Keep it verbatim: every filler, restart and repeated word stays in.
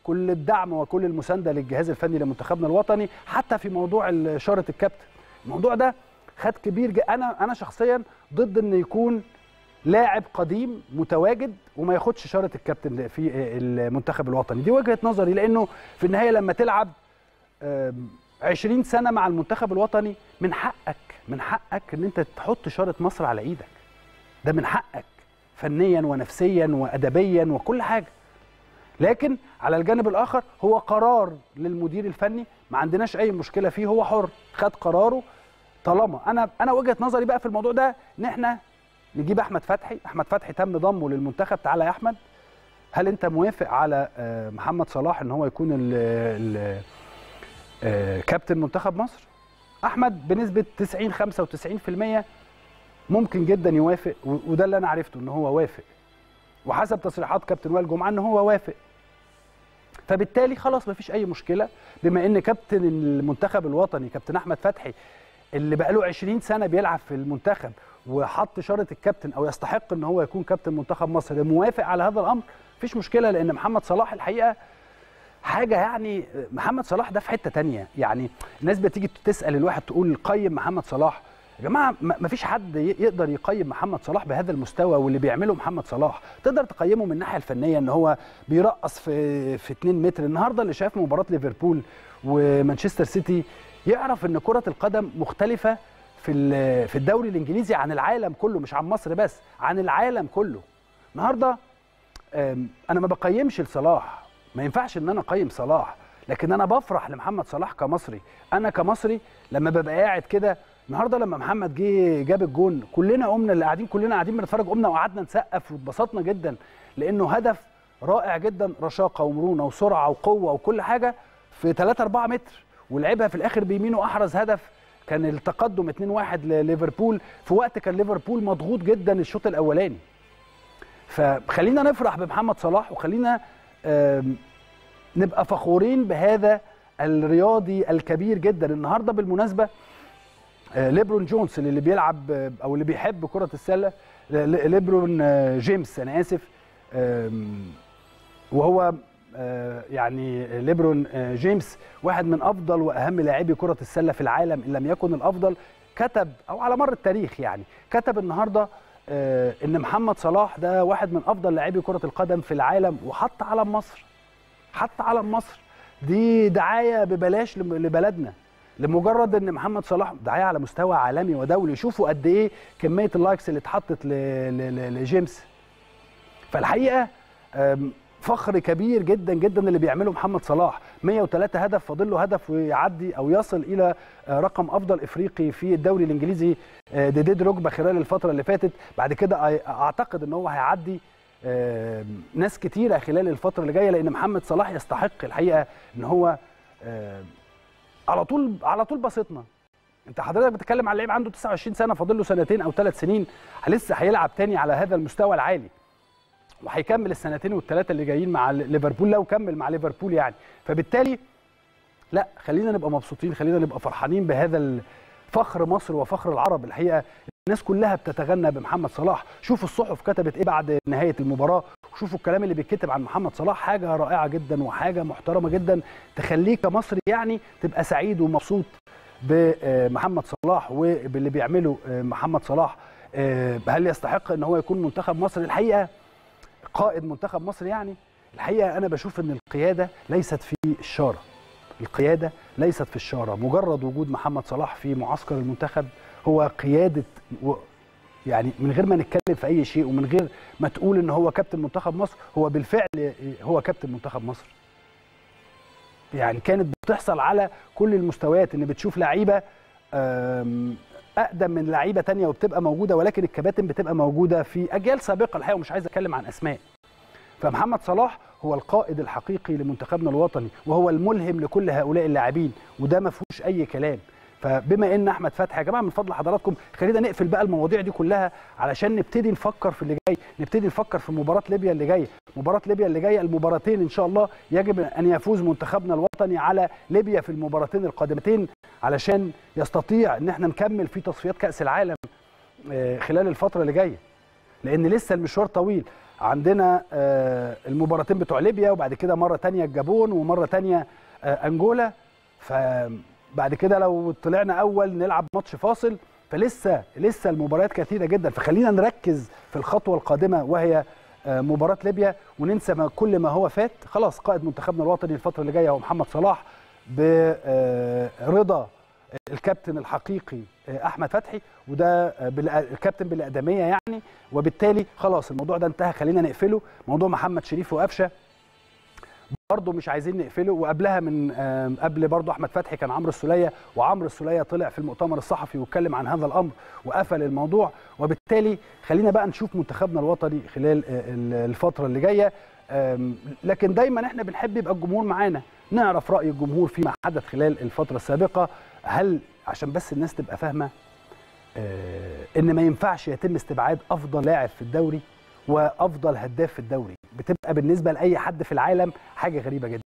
كل الدعم وكل المسانده للجهاز الفني لمنتخبنا الوطني، حتى في موضوع اشاره الكابتن. الموضوع ده خد كبير جدا. انا انا شخصيا ضد ان يكون لاعب قديم متواجد وما ياخدش اشاره الكابتن في المنتخب الوطني، دي وجهه نظري. لانه في النهايه لما تلعب عشرين سنه مع المنتخب الوطني، من حقك من حقك ان انت تحط اشاره مصر على ايدك، ده من حقك فنيا ونفسيا وادبيا وكل حاجه. لكن على الجانب الاخر هو قرار للمدير الفني، ما عندناش اي مشكله فيه، هو حر، خد قراره. طالما انا انا وجهه نظري بقى في الموضوع ده ان احنا نجيب احمد فتحي. احمد فتحي تم ضمه للمنتخب. تعالى يا احمد، هل انت موافق على محمد صلاح ان هو يكون ال ال كابتن منتخب مصر؟ احمد بنسبه تسعين خمسة وتسعين في المية ممكن جدا يوافق، وده اللي انا عرفته ان هو وافق، وحسب تصريحات كابتن وائل جمعه ان هو وافق. فبالتالي خلاص مفيش اي مشكله، بما ان كابتن المنتخب الوطني كابتن احمد فتحي اللي بقى له عشرين سنه بيلعب في المنتخب وحط اشاره الكابتن او يستحق ان هو يكون كابتن منتخب مصر، موافق على هذا الامر، مفيش مشكله. لان محمد صلاح الحقيقه حاجه، يعني محمد صلاح ده في حته ثانيه. يعني الناس بتيجي تسال الواحد تقول قيم محمد صلاح، يا جماعه مفيش حد يقدر يقيم محمد صلاح بهذا المستوى واللي بيعمله محمد صلاح. تقدر تقيمه من الناحيه الفنيه ان هو بيرقص في في اتنين متر. النهارده اللي شاف مباراه ليفربول ومانشستر سيتي يعرف ان كره القدم مختلفه في في الدوري الانجليزي عن العالم كله، مش عن مصر بس، عن العالم كله. النهارده انا ما بقيمش لصلاح، ما ينفعش ان انا اقيم صلاح، لكن انا بفرح لمحمد صلاح كمصري. انا كمصري لما ببقى قاعد كده، النهارده لما محمد جه جاب الجون كلنا قمنا، اللي قاعدين كلنا قاعدين بنتفرج قمنا وقعدنا نسقف واتبسطنا جدا، لانه هدف رائع جدا، رشاقه ومرونه وسرعه وقوه وكل حاجه في ثلاثة أربعة متر، ولعبها في الاخر بيمينه، احرز هدف. كان التقدم اتنين واحد لليفربول في وقت كان ليفربول مضغوط جدا الشوط الاولاني. فخلينا نفرح بمحمد صلاح، وخلينا نبقى فخورين بهذا الرياضي الكبير جدا. النهارده بالمناسبه ليبرون جونز اللي بيلعب او اللي بيحب كره السله، ليبرون جيمس انا اسف، وهو يعني ليبرون جيمس واحد من افضل واهم لاعبي كره السله في العالم ان لم يكن الافضل، كتب او على مر التاريخ يعني كتب النهارده ان محمد صلاح ده واحد من افضل لاعبي كره القدم في العالم، وحط علم مصر، حط علم مصر. دي دعايه ببلاش لبلدنا، لمجرد ان محمد صلاح دعايه على مستوى عالمي ودولي. شوفوا قد ايه كميه اللايكس اللي اتحطت لجيمس. فالحقيقه فخر كبير جدا جدا اللي بيعمله محمد صلاح. مية وتلاتة هدف، فاضل له هدف ويعدي او يصل الى رقم افضل افريقي في الدوري الانجليزي ديدي دروجبا خلال الفتره اللي فاتت. بعد كده اعتقد ان هو هيعدي ناس كتيره خلال الفتره اللي جايه، لان محمد صلاح يستحق الحقيقه ان هو على طول على طول بسيطنا. انت حضرتك بتتكلم عن لعيب عنده تسعة وعشرين سنه، فاضل له سنتين او ثلاث سنين لسه هيلعب تاني على هذا المستوى العالي، وهيكمل السنتين والثلاثه اللي جايين مع ليفربول لو كمل مع ليفربول يعني. فبالتالي لا، خلينا نبقى مبسوطين، خلينا نبقى فرحانين بهذا فخر مصر وفخر العرب. الحقيقه الناس كلها بتتغنى بمحمد صلاح. شوفوا الصحف كتبت ايه بعد نهايه المباراه، وشوفوا الكلام اللي بيتكتب عن محمد صلاح، حاجه رائعه جدا وحاجه محترمه جدا تخليك كمصري يعني تبقى سعيد ومبسوط بمحمد صلاح وباللي بيعمله محمد صلاح. هل يستحق ان هو يكون منتخب مصر؟ الحقيقه قائد منتخب مصر يعني الحقيقه انا بشوف ان القياده ليست في الشاره، القياده ليست في الشاره. مجرد وجود محمد صلاح في معسكر المنتخب هو قياده، يعني من غير ما نتكلم في اي شيء ومن غير ما تقول ان هو كابتن منتخب مصر، هو بالفعل هو كابتن منتخب مصر. يعني كانت بتحصل على كل المستويات، ان بتشوف لعيبه اقدم من لعيبه ثانيه وبتبقى موجوده، ولكن الكباتن بتبقى موجوده في اجيال سابقه الحقيقه، ومش عايز اتكلم عن اسماء. فمحمد صلاح هو القائد الحقيقي لمنتخبنا الوطني، وهو الملهم لكل هؤلاء اللاعبين، وده ما فيهوش اي كلام. فبما ان احمد فتحي، يا جماعه من فضل حضراتكم خلينا نقفل بقى المواضيع دي كلها علشان نبتدي نفكر في اللي جاي، نبتدي نفكر في مباراه ليبيا اللي جايه. مباراه ليبيا اللي جايه، المباراتين ان شاء الله يجب ان يفوز منتخبنا الوطني على ليبيا في المباراتين القادمتين علشان يستطيع ان احنا نكمل في تصفيات كاس العالم خلال الفتره اللي جايه، لان لسه المشوار طويل. عندنا المباراتين بتوع ليبيا، وبعد كده مره ثانيه الجابون، ومره ثانيه انجولا. فبعد كده لو طلعنا اول نلعب ماتش فاصل، فلسه لسه المباريات كثيره جدا. فخلينا نركز في الخطوه القادمه وهي مباراه ليبيا، وننسى ما كل ما هو فات. خلاص قائد منتخبنا الوطني الفتره اللي جايه هو محمد صلاح برضا الكابتن الحقيقي احمد فتحي، وده الكابتن بالاقدميه يعني، وبالتالي خلاص الموضوع ده انتهى. خلينا نقفله. موضوع محمد شريف وقفشه برضه مش عايزين نقفله، وقبلها من قبل برضه احمد فتحي كان عمرو السوليه، وعمرو السوليه طلع في المؤتمر الصحفي واتكلم عن هذا الامر وقفل الموضوع. وبالتالي خلينا بقى نشوف منتخبنا الوطني خلال الفتره اللي جايه. لكن دايما احنا بنحب يبقى الجمهور معانا، نعرف راي الجمهور فيما حدث خلال الفتره السابقه. هل عشان بس الناس تبقى فاهمه ان ما ينفعش يتم استبعاد افضل لاعب في الدوري وافضل هداف في الدوري، بتبقى بالنسبه لاي حد في العالم حاجه غريبه جدا.